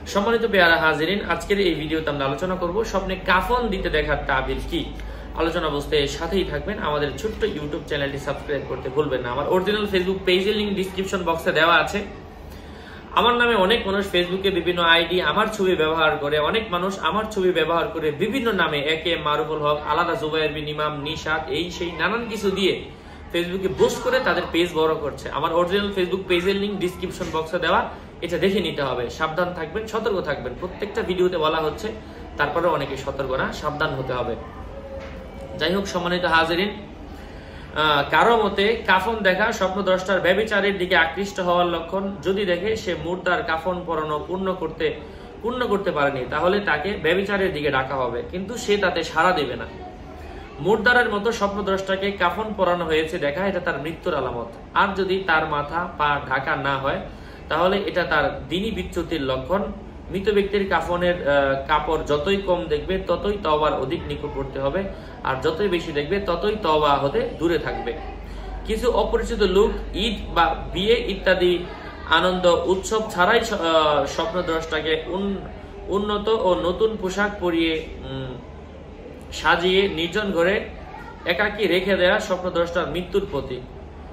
সম্মানিত পেয়ারা হাজিরিন, আজকের এই ভিডিওতে আমরা আলোচনা করব স্বপ্নে কাফন দিতে দেখার তাবির কি। আলোচনা বুঝতে সাথেই থাকবেন। আমাদের ছোট্ট ইউটিউব চ্যানেলটি সাবস্ক্রাইব করতে ভুলবেন না। আমার অরিজিনাল ফেসবুক পেজের লিংক ডিসক্রিপশন বক্সে দেওয়া আছে। আমার নামে অনেক মানুষ ফেসবুকে বিভিন্ন আইডি আমার ছবি ব্যবহার করে, অনেক মানুষ আমার ছবি ব্যবহার করে বিভিন্ন নামে একে মারুফুল হক, আলাদা জুবাইর বিন ইমাম, নিশাত, এই সেই নানান কিছু দিয়ে ফেসবুকে পোস্ট করে তাদের পেজ বড় করছে। আমার অরিজিনাল ফেসবুক পেজের লিংক ডিসক্রিপশন বক্সে দেওয়া, এটা দেখে নিতে হবে। সাবধান থাকবেন, সতর্ক থাকবেন। প্রত্যেকটা ভিডিওতে বলা হচ্ছে, তারপরে অনেকে সতর্ক না, সাবধান হতে হবে। যাই হোক, সম্মানিত হাজিরিন, কারো মতে কাফন দেখা স্বপ্নদ্রষ্টার ব্যভিচারের দিকে আকৃষ্ট হওয়ার লক্ষণ। যদি দেখে সে মুর্দার কাফন পরানো পূর্ণ করতে পারেনি, তাহলে তাকে ব্যভিচারের দিকে ডাকা হবে, কিন্তু সে তাতে সাড়া দেবে না। মুর্দারের মতো স্বপ্নদ্রষ্টাকে কাফন পরানো হয়েছে দেখা, এটা তার মৃত্যুর আলামত। আর যদি তার মাথা পা ঢাকা না হয়, তাহলে এটা তার দ্বীনি বিচ্যুতির লক্ষণ। মৃত ব্যক্তির কাফনের কাপড় যতই কম দেখবে, ততই তওবার অধিক নিকটবর্তী হবে, আর যতই বেশি দেখবে, ততই তওবা হতে দূরে থাকবে। কিছু অপরিচিত লোক ঈদ বা বিয়ে ইত্যাদি আনন্দ উৎসব ছাড়াই স্বপ্নদ্রষ্টাকে উন্নত ও নতুন পোশাক পরিয়ে সাজিয়ে নির্জন ঘরে একাকী রেখে দেয়া স্বপ্নদ্রষ্টার মৃত্যুর প্রতীক।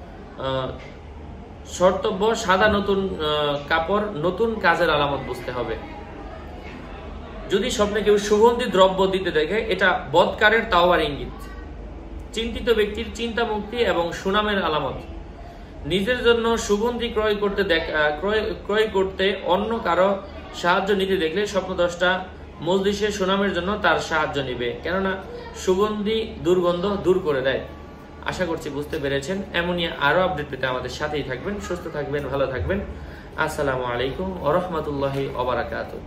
শর্তব্য, সাদা নতুন কাপড় নতুন কাজের আলামত বুঝতে হবে। যদি স্বপ্নে কেউ সুগন্ধি দ্রব্য দিতে দেখে, এটা বদকারের তাওবার ইঙ্গিত। চিন্তিত ব্যক্তির চিন্তা মুক্তি এবং সুনামের আলামত। নিজের জন্য সুগন্ধি ক্রয় করতে অন্য কারো সাহায্য নিতে দেখলে স্বপ্নদ্রষ্টা মজলিসে সুনামের জন্য তার সাহায্য নিবে, কেননা সুগন্ধি দুর্গন্ধ দূর করে দেয়। আশা করছি বুঝতে পেরেছেন। এমনই আরো আপডেট পেতে আমাদের সাথেই থাকবেন। সুস্থ থাকবেন, ভালো থাকবেন। আসসালামু আলাইকুম ওয়া রাহমাতুল্লাহি ওয়া বারাকাতুহু।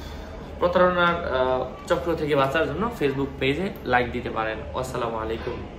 প্রতারণার চক্র থেকে বাঁচার জন্য ফেসবুক পেজে লাইক দিতে পারেন। আসসালামু আলাইকুম।